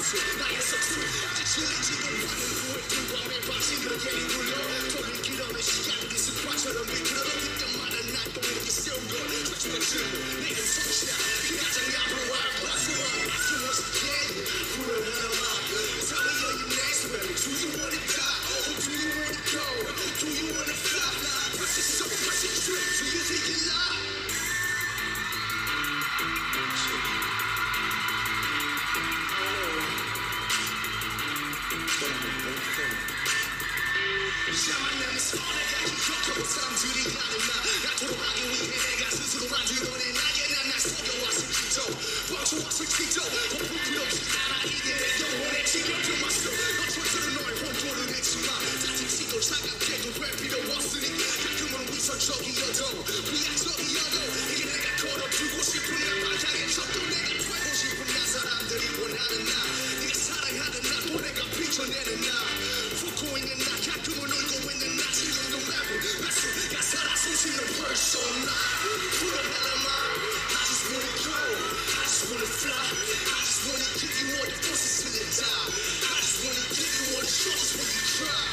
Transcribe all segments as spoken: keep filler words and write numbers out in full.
나의 서투 지칠린 지금 하는 후회 불과 매일 밤새는 괜히 돌려 돈을 길어낸 시간이 습관처럼 미끄러져 그때마다 날 또 이렇게 세운 걸 마지막 질문 내겐 성실한 그 가장 앞으로 와 Last one, ask you once again 불안한 맘 Tell me are you next ready? Do you wanna die? Or do you wanna go? Do you wanna fly? What's it so, what's it true? Do you think you lie? 샤만남이 서내가 기억하고 사람들이 나를 나토록 하기 위해 내가 스스로 만들어낸 나의 난 날 속여왔을 지도 뻥쳐왔을 지도 거품 필요 없이 알아 이게 내 영혼의 지겹게 맞서 어쩔 너의 혼돈을 했지만 따뜻히도 차갑게도 왜 필요 없으니 가끔은 위선적이어도 비약적이어도 이게 내가 걸어두고 싶은 나 방향의 척도 내가 되고 싶은 나 사람들이 원하는 나 네가 사랑하는 나 또 내가 비춰내는 나 웃고 있는 나 가끔은 울고 있는 나 지금도 랩을 가수가 살아 숨쉬는 persona 불안한 맘 I just wanna go I just wanna fly I just wanna give you all the forces till you die I just wanna give you all the shoulders when you cry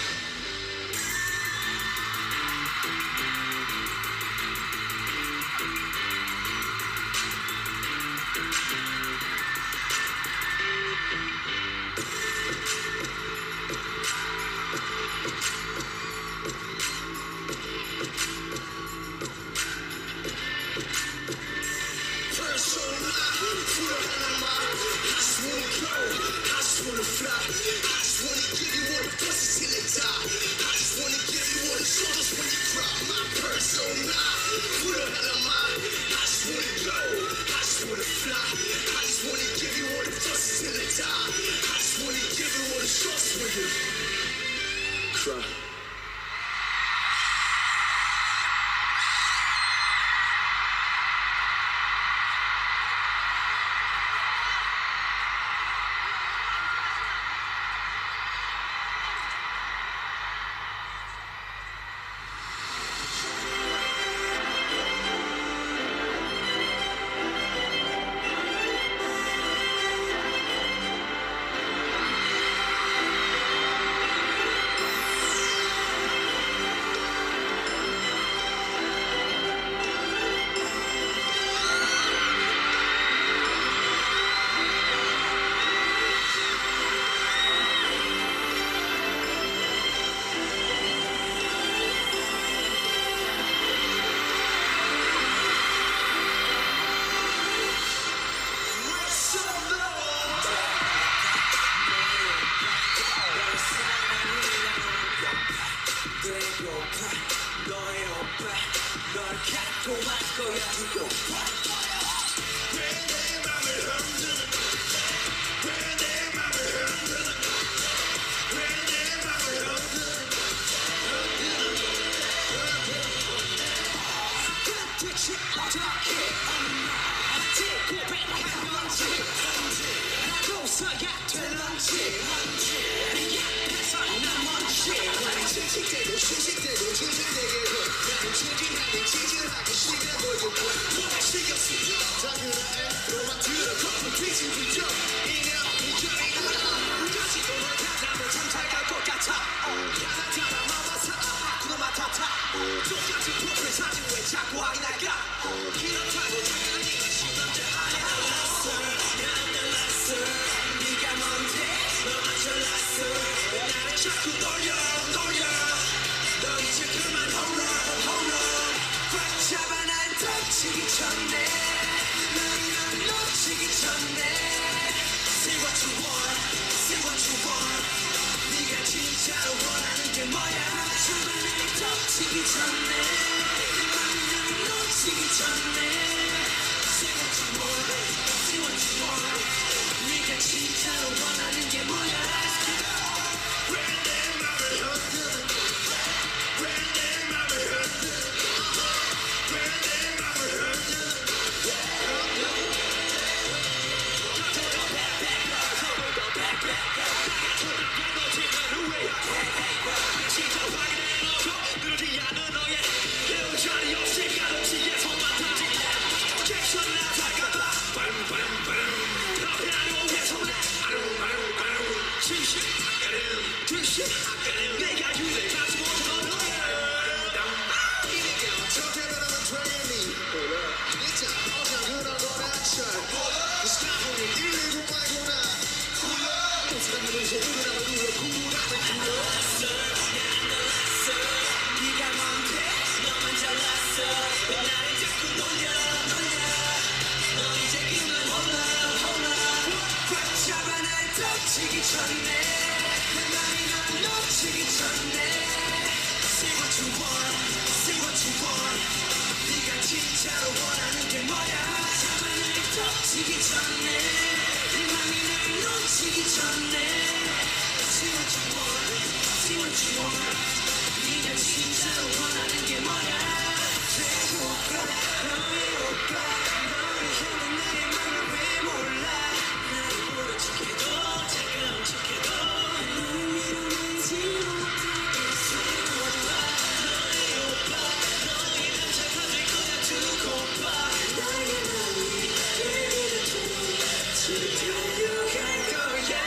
진실 진실 내가 유일해 가지 못한 너야 이내게 어떻게 변하면 되니 진짜 어서 그런 거라쳐 스타보니 일일구 말고나 사람들은 소리를 누려 구라를 불렀어 난 놀랐어 네가 뭔데 너만 잘났어 왜 나를 자꾸 놀려 놀려 너 이제 그만 홀라 홀라 꽉 잡아 날 덮치기 전에 내 맘이 널 놓치기 전에 Say what you want Say what you want 네가 진짜로 원하는 게 뭐야 잡아 날 덮치기 전에 내 맘이 날 놓치기 전에 See what you want See what you want 네가 진짜로 원하는 게 뭐야 최고가 너의 오빠 너를 향한 나의 맘을 왜 몰라 나를 모른 척해도 차가운 척해도 너를 밀어내지 못하겠어 너의 오빠 너의 남자가 될 거야 두고 봐 나의 맘이 이래도 지금 달려갈 거야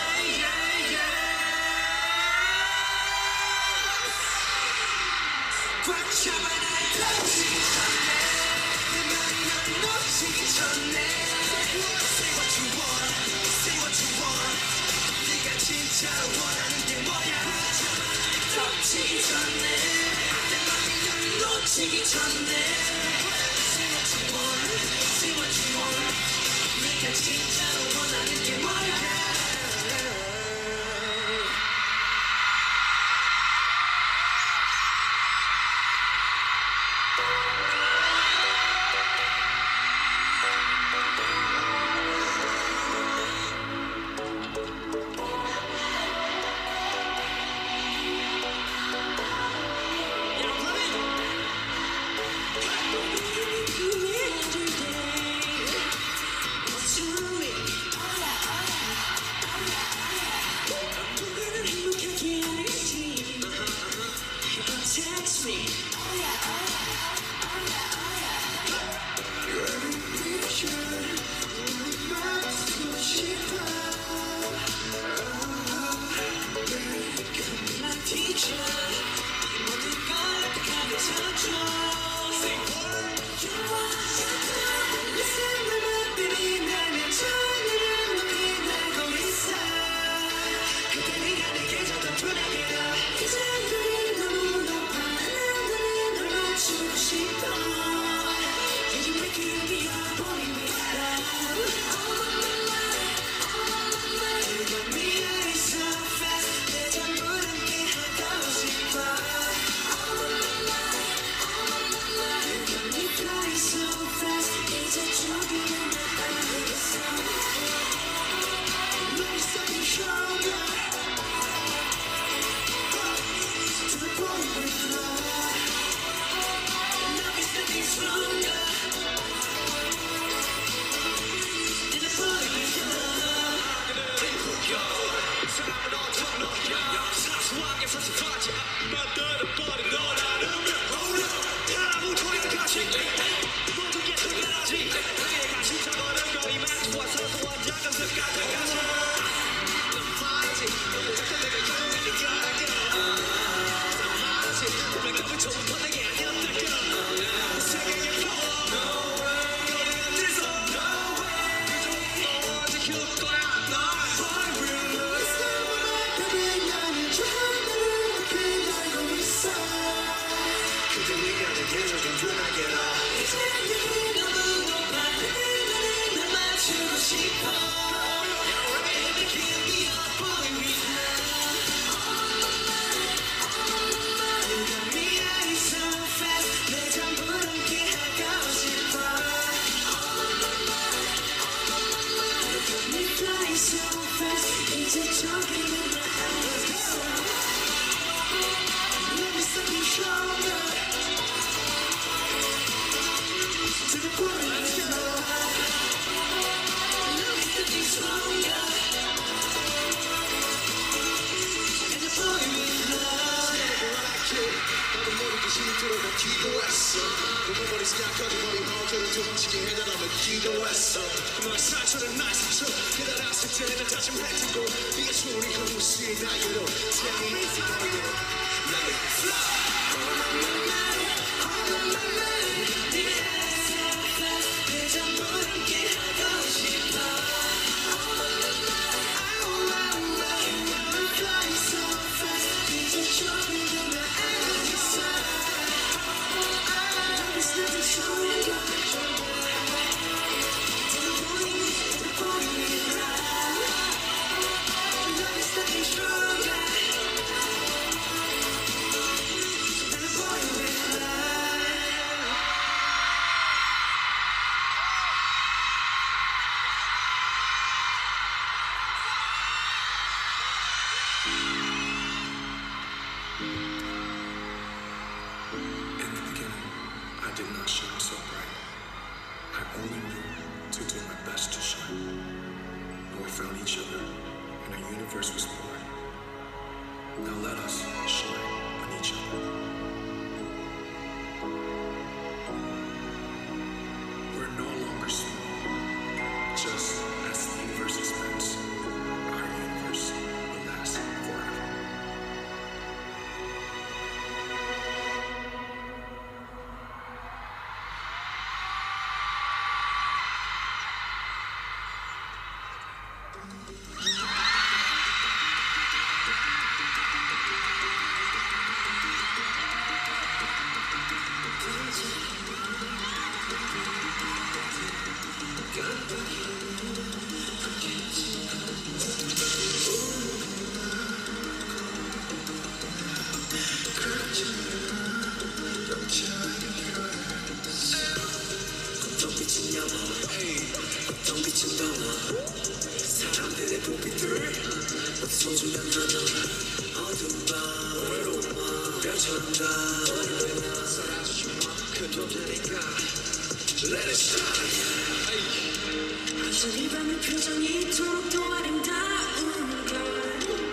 꽉 잡아 날 덮치기 전에 내 맘이 널 놓치기 전에 Say what you want Say what you want 네가 진짜로 원하는 게 뭐야 잡아 날 덮치기 전에 내 맘이 널 놓치기 전에 Say what you want Say what you want 네가 진짜로 원하는 게 뭐야 Text me. Oh yeah, oh yeah, oh yeah, oh yeah. Every picture, only 맞고 싶어. Come my teacher, 이 모든 걸 가르쳐줘. Say what you want. Listen to my baby, 나는 전혀 높이 날고 있어. 그때 네가 내게 줬던 불안해. 이제 우리 너무 높아. 주고 싶어 Yeah, you make me a boy with love All of my life, all of my life You got me high so fast 내 전부를 깨하고 싶어 All of my life, all of my life You got me fly so fast 이제 조금은 나 알겠어 Love is something stronger To the boy with love Stronger than the boy with love. 사람은 어떤 너야 사소하게 사소하지 만드는 버린 너라는 hold up 하나부터 여기까지 모든 게 당연하지 내가 심사버는 거리만 좋아 사소한 작은 습관들까지 넌 말이지 너무 작은 내가 결국이니까 넌 말이지 내가 부처부터 내게 아니었다니까 기도했어 부모버리 생각하고 머리 허전을 둥치게 해달라며 기도했어 너의 상처는 날 스쳐 깨달았을 때는 다짐했던 걸 네가 소리 없이 나에게로 Tell me 나에게로 나의 flow All on my mind All on my mind 내 전부를 함께 하고 싶어 All on my mind All on my mind You're flying so fast 이제 조금 더 나아가겠어 It's nothing showing you In the beginning, I did not shine so bright. I only knew to do my best to shine. And we found each other, and our universe was born. Now let us shine on each other. We're no longer small, just as the universe expands. Our universe will last forever. 꽃빛은 영화 꽃빛은 영화 사람들의 불빛들 소중한 하나 어두운 밤 외로운 밤 별처럼 가 큰 존재니까 Let it shine 완전 이 밤의 표정이 이토록 더 아름다운 걸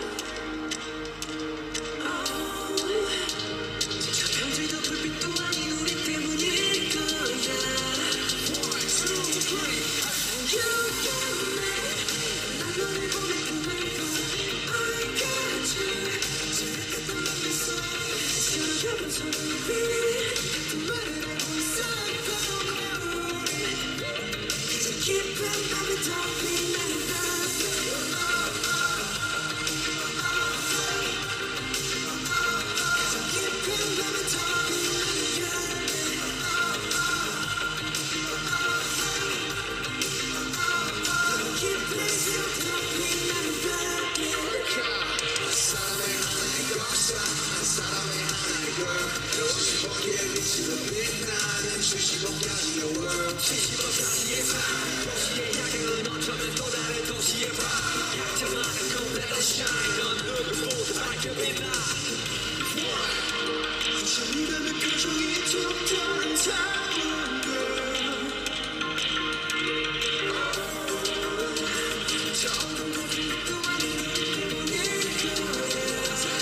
평지도 불빛도 아닌 우리 때문일 거야 You got me 난 너를 보내 보내고 I got you 지나갔던 맘에서 새로운 소리를 같은 말을 하고 있었던 우리 그저 깊은 밤에 더 빛나는 밤 그저 깊은 밤에 더 이밤의 표정이 이토록 더 아름다운 걸 저 어떤 것도 아닌 우리일 거야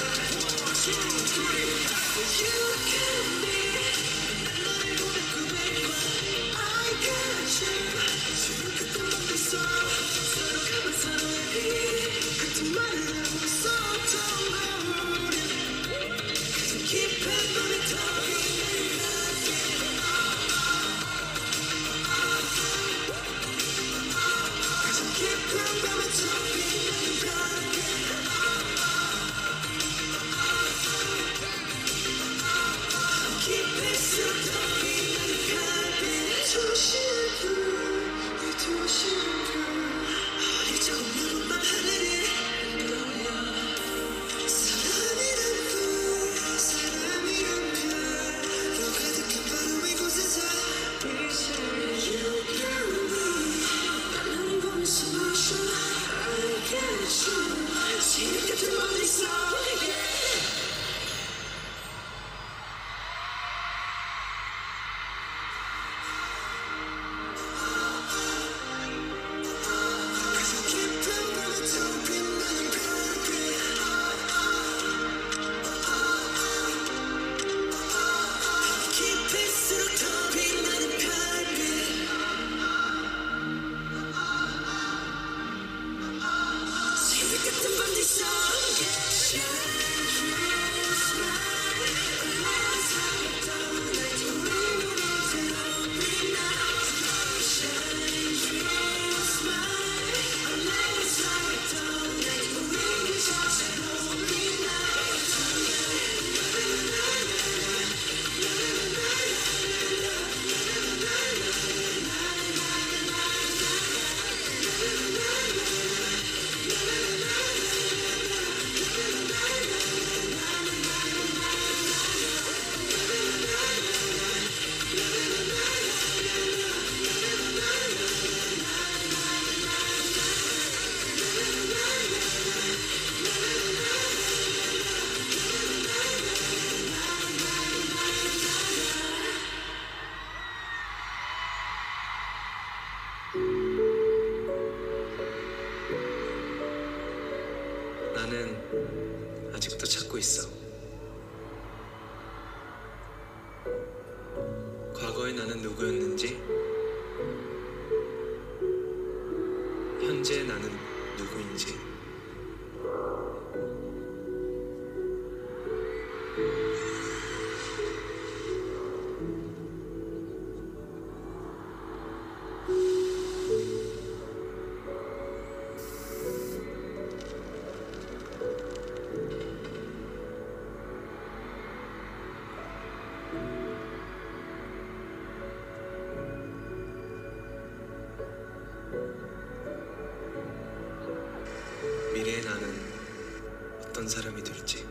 You got me 난 너를 보냈고 맺고 I got you 지나갔던 맘에서 서로 가면 서로의 비 같은 말을 하고 있었던 우리 그저 깊은 밤에 더 빛나는 그저 깊은 밤에 더 빛나는 깊이서 더 빛나는 별빛 조심해 이 도시는 별 어디 저 넓은 밤 하늘에 나는 아직도 찾고 있어. 과거의 나는 누구였는지, 현재의 나는 누구인지. 미래의 나는 어떤 사람이 될지.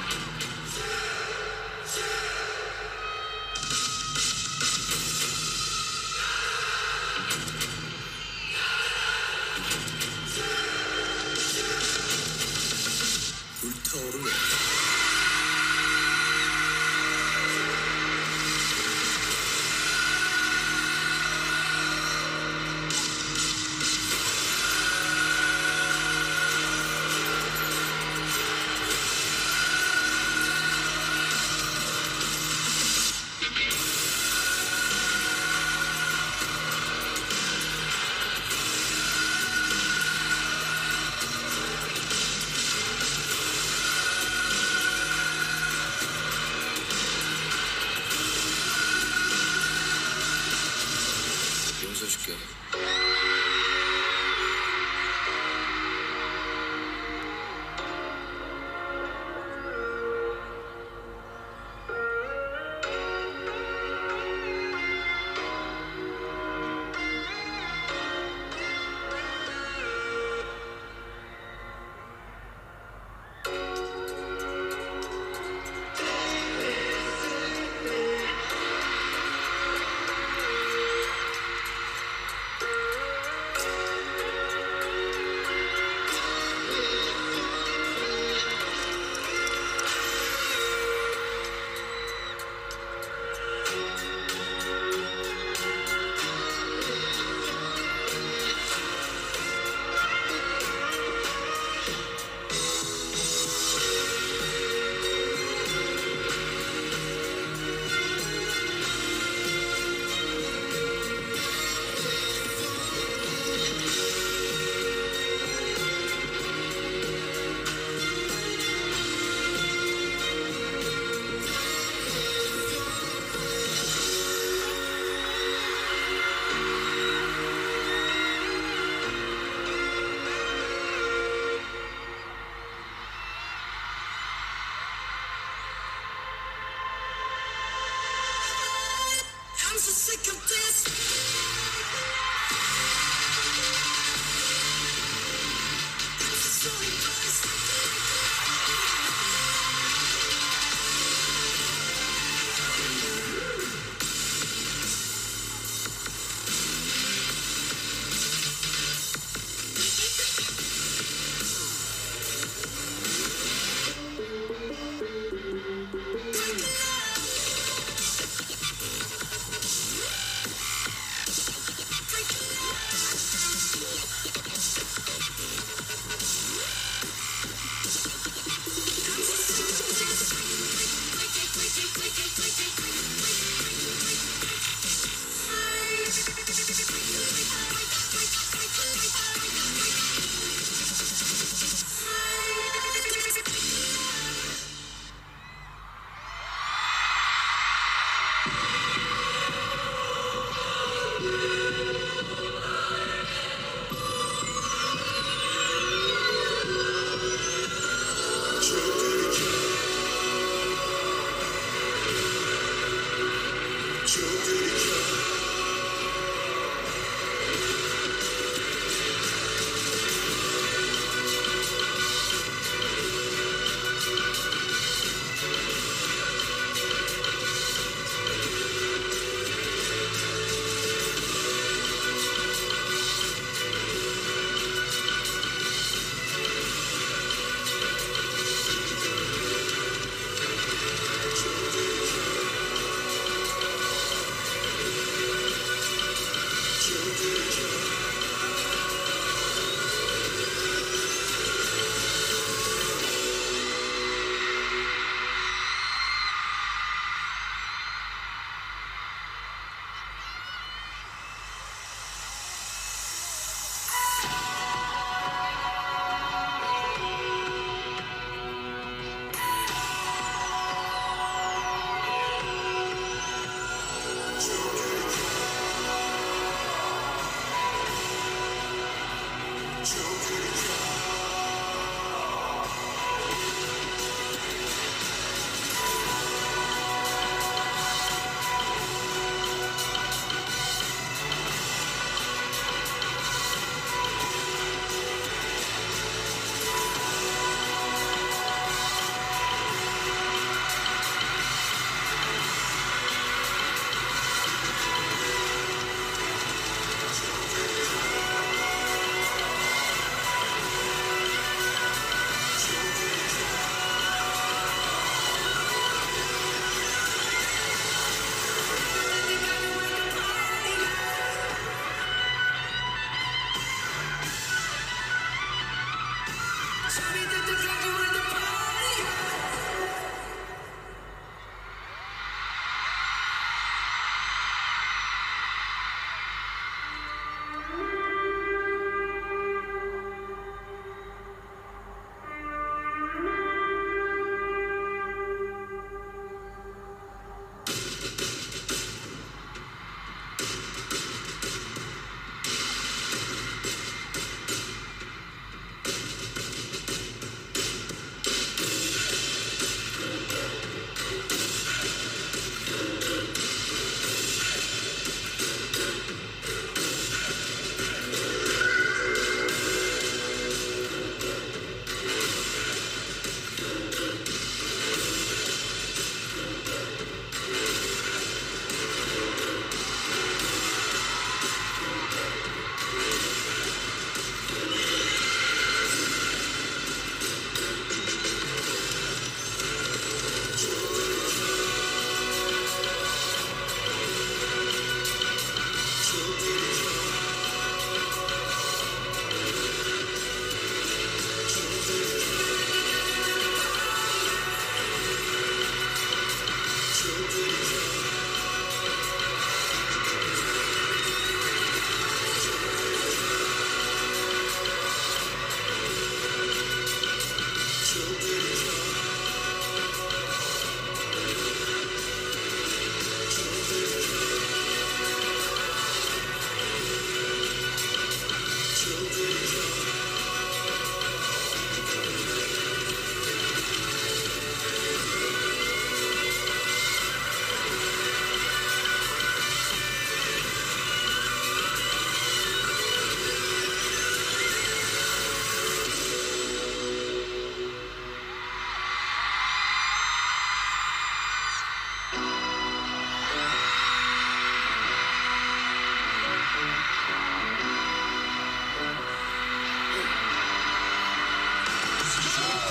불타오르는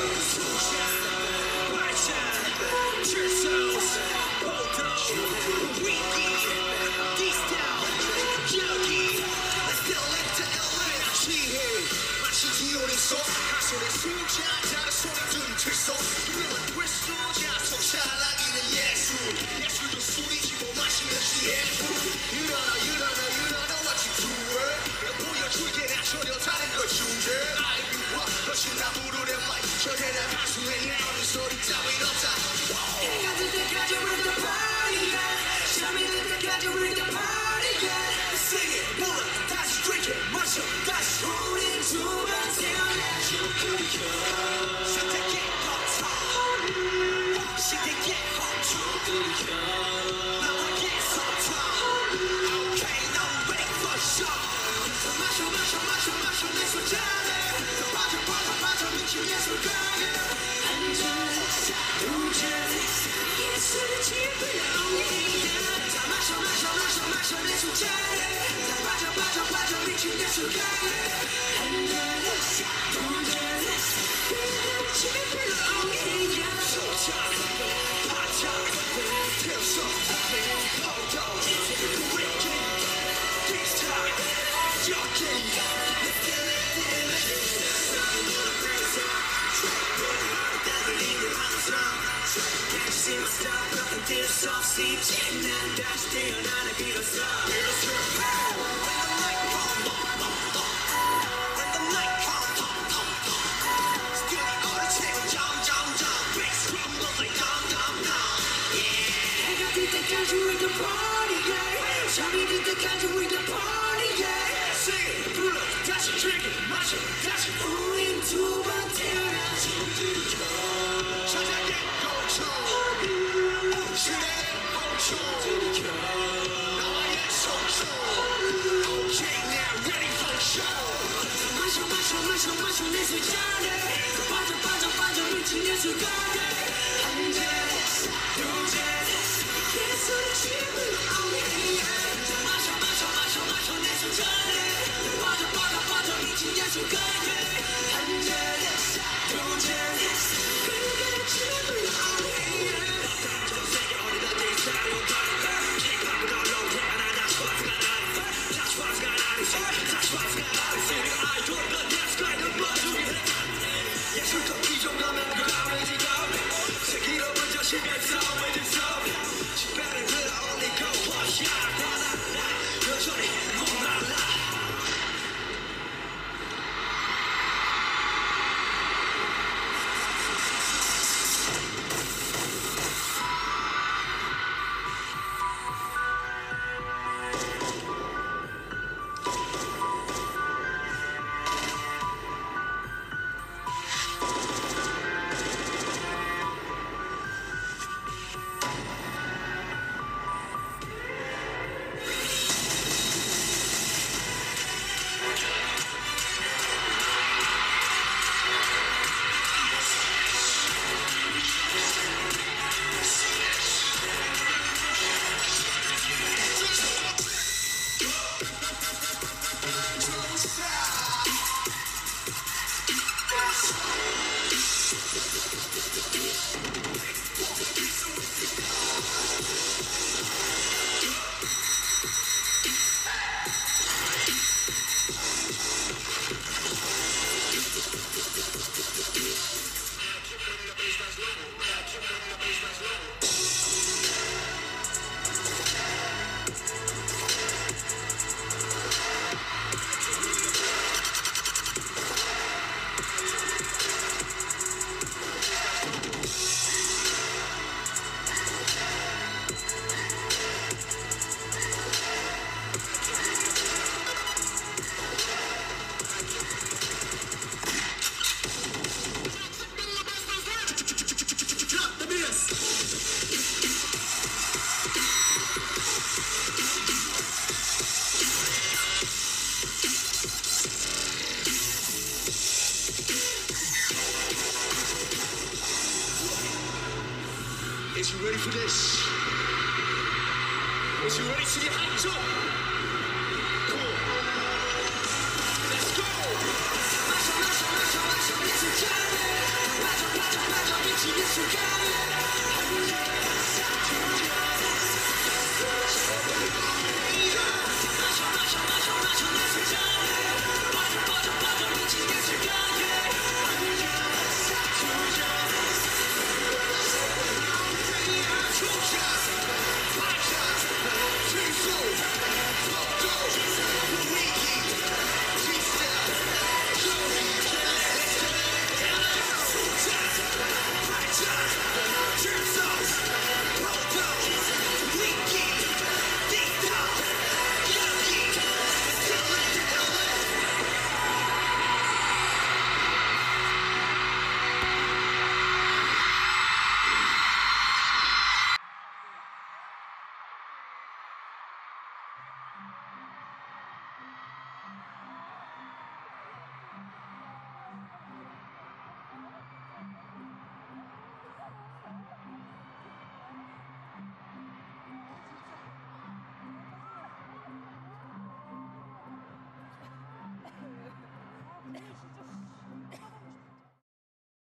Is you ready for this? Is you ready to get hyped up?